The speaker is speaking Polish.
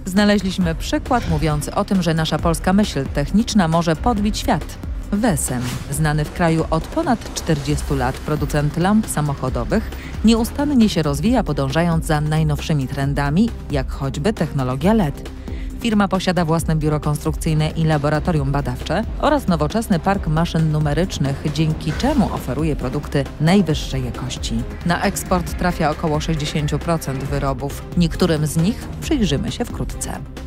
Znaleźliśmy przykład mówiący o tym, że nasza polska myśl techniczna może podbić świat. Wesem, znany w kraju od ponad 40 lat producent lamp samochodowych, nieustannie się rozwija, podążając za najnowszymi trendami, jak choćby technologia LED. Firma posiada własne biuro konstrukcyjne i laboratorium badawcze oraz nowoczesny park maszyn numerycznych, dzięki czemu oferuje produkty najwyższej jakości. Na eksport trafia około 60% wyrobów. Niektórym z nich przyjrzymy się wkrótce.